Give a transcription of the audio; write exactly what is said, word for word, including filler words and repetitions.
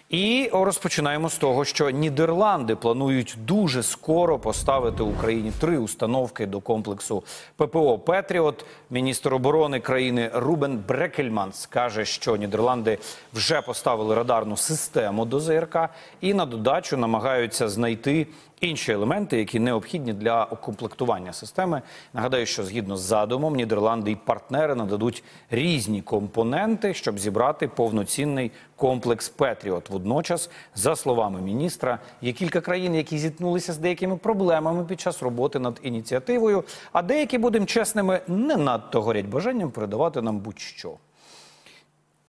І розпочинаємо з того, що Нідерланди планують дуже скоро поставити Україні три установки до комплексу ППО «Петріот». Міністр оборони країни Рубен Брекельманс каже, що Нідерланди вже поставили радарну систему до ЗРК і на додачу намагаються знайти інші елементи, які необхідні для укомплектування системи. Нагадаю, що згідно з задумом, Нідерланди і партнери нададуть різні компоненти, щоб зібрати повноцінний комплекс «Петріот». Водночас, за словами міністра, є кілька країн, які зіткнулися з деякими проблемами під час роботи над ініціативою, а деякі, будемо чесними, не надто горять бажанням передавати нам будь-що.